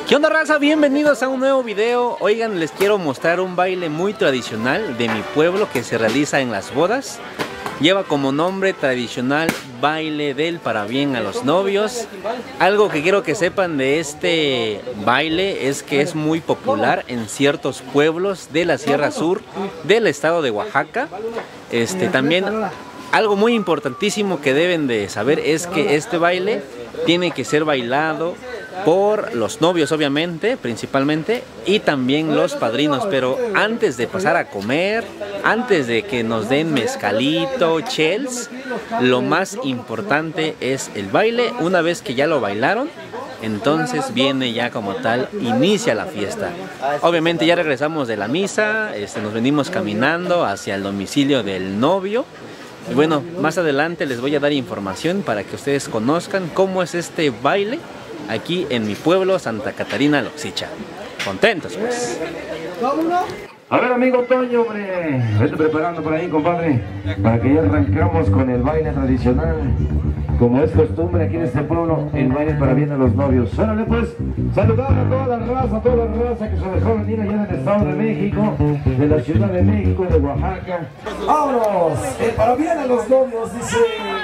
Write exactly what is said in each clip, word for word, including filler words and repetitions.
¿Qué onda, raza? Bienvenidos a un nuevo video. Oigan, les quiero mostrar un baile muy tradicional de mi pueblo que se realiza en las bodas. Lleva como nombre tradicional baile del parabién a los novios. Algo que quiero que sepan de este baile es que es muy popular en ciertos pueblos de la Sierra Sur del estado de Oaxaca. Este, también algo muy importantísimo que deben de saber es que este baile tiene que ser bailado por los novios, obviamente, principalmente, y también los padrinos. Pero antes de pasar a comer, antes de que nos den mezcalito, chels, lo más importante es el baile. Una vez que ya lo bailaron, entonces viene ya como tal, inicia la fiesta. Obviamente ya regresamos de la misa, este, nos venimos caminando hacia el domicilio del novio. Y bueno, más adelante les voy a dar información para que ustedes conozcan cómo es este baile aquí en mi pueblo, Santa Catarina Loxicha. Contentos pues. A ver, amigo Toño, hombre, vete preparando por ahí, compadre, para que ya arrancamos con el baile tradicional. Como es costumbre aquí en este pueblo, el baile para bien a los novios. Órale pues, saludar a toda la raza, a toda la raza que se dejó venir allá del Estado de México, de la Ciudad de México, de Oaxaca. ¡Vámonos! El para bien a los novios, dice...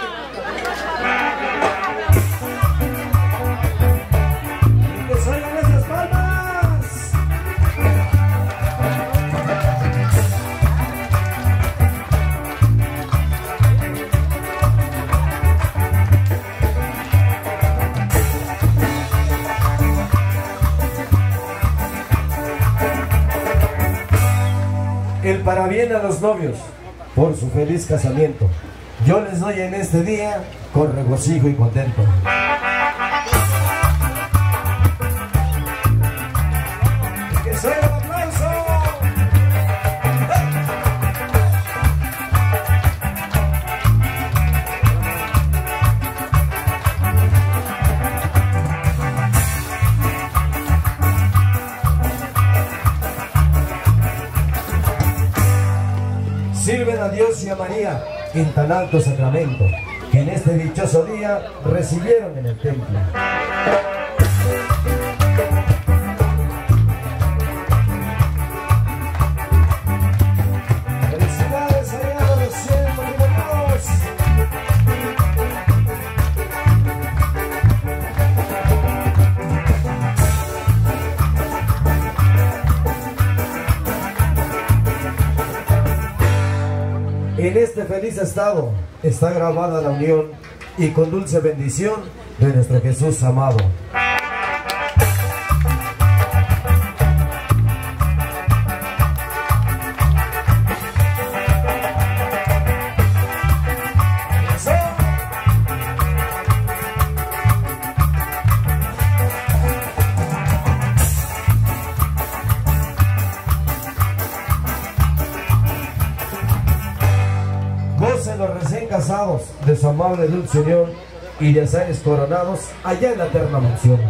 El parabién a los novios por su feliz casamiento. Yo les doy en este día con regocijo y contento. ¡Que suene el aplauso! Sirven a Dios y a María en tan alto sacramento que en este dichoso día recibieron en el templo. ¡Felicidades allá a los cien matrimonios! En este feliz estado está grabada la unión y con dulce bendición de nuestro Jesús amado. Gocen los recién casados de su amable dulce unión y de seres coronados allá en la eterna mansión.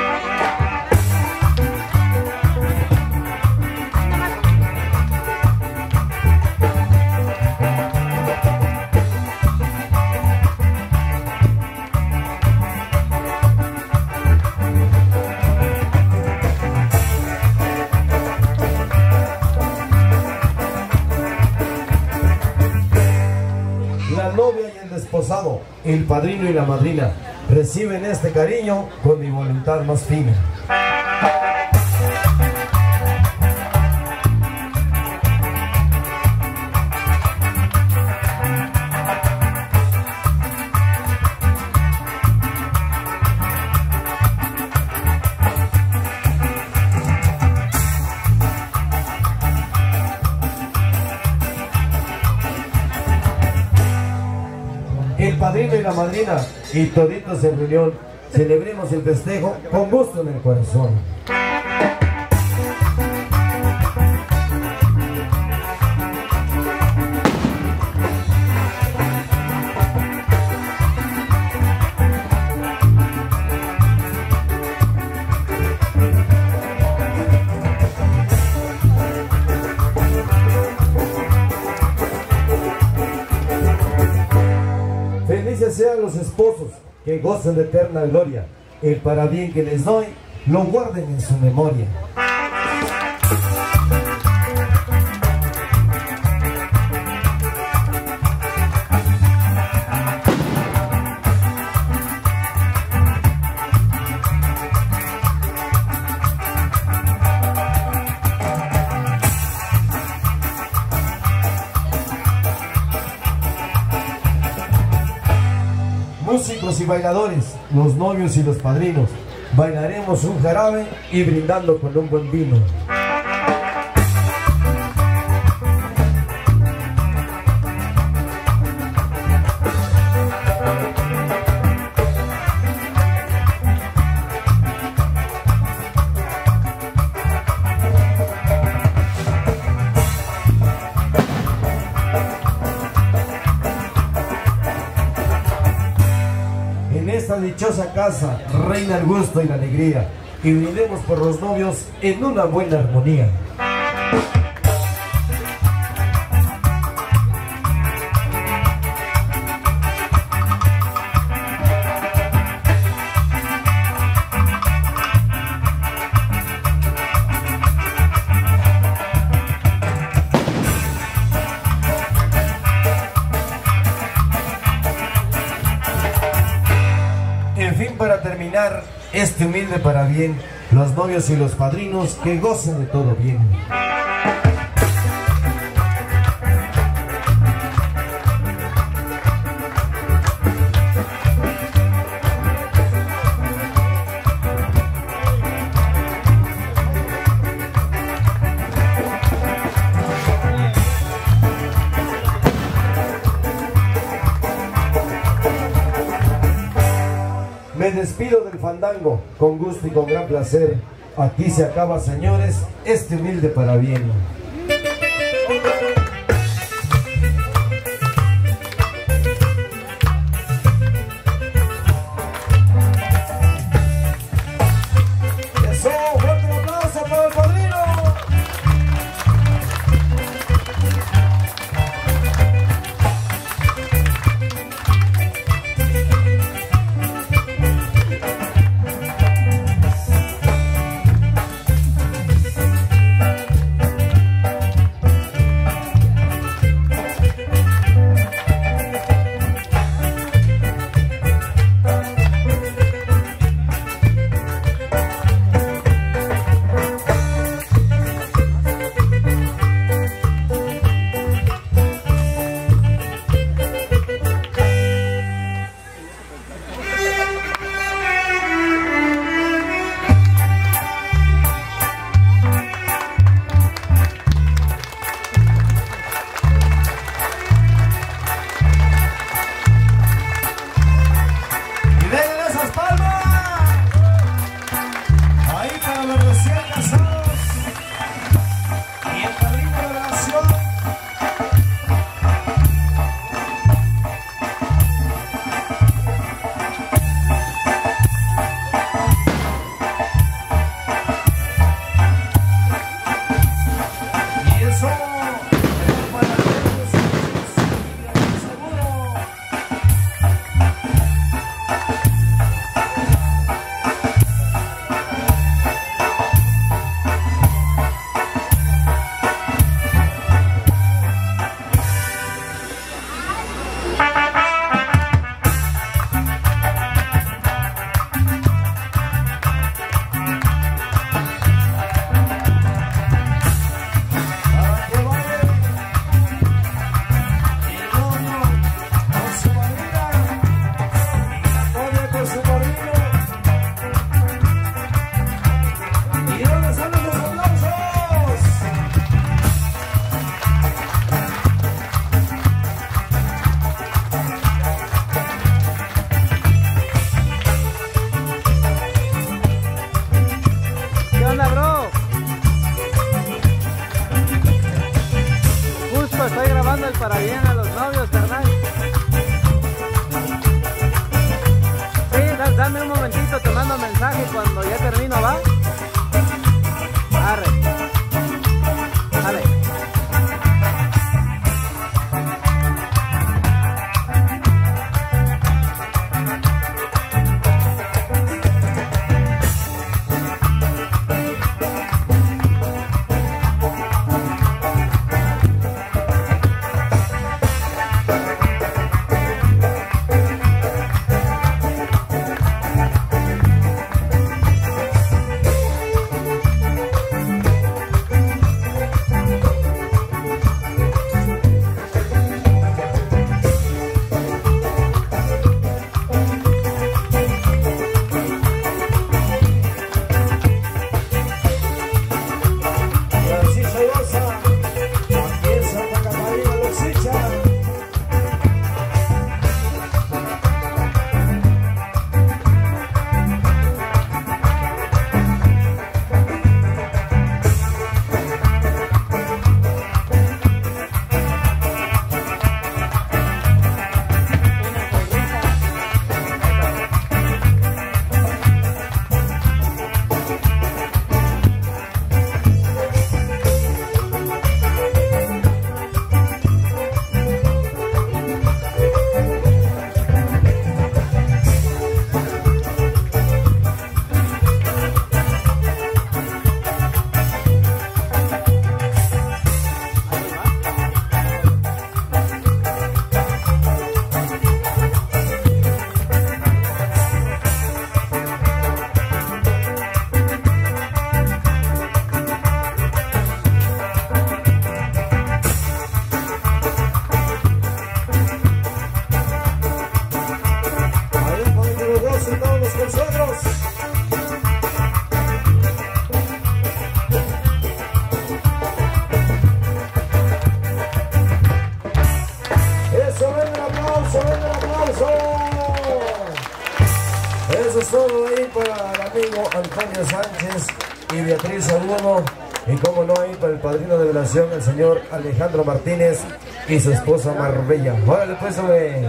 La novia y el desposado, el padrino y la madrina, reciben este cariño con mi voluntad más fina. El padrino y la madrina y toditos en reunión, celebremos el festejo con gusto en el corazón. Felices sean los esposos que gozan de eterna gloria. El parabién que les doy lo guarden en su memoria. Músicos y bailadores, los novios y los padrinos, bailaremos un jarabe y brindando con un buen vino. En esta dichosa casa reina el gusto y la alegría, y brindemos por los novios en una buena armonía. En fin, para terminar este humilde para bien, los novios y los padrinos que gocen de todo bien. Me despido del fandango, con gusto y con gran placer. Aquí se acaba, señores, este humilde para bien. ¡Eso! ¡Fuerte el aplauso para el padrino! amigo Antonio Sánchez y Beatriz Agudo. Y como no hay para el padrino de velación, el señor Alejandro Martínez y su esposa Marbella. Órale pues, hombre.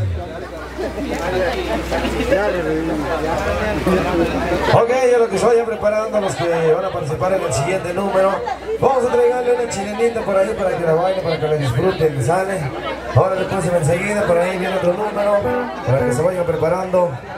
Ok, ya lo que se vayan preparando los que van a participar en el siguiente número. Vamos a entregarle una chilenita por ahí para que la bailen, para que la disfruten, sale. Ahora después enseguida, por ahí viene otro número, para que se vayan preparando.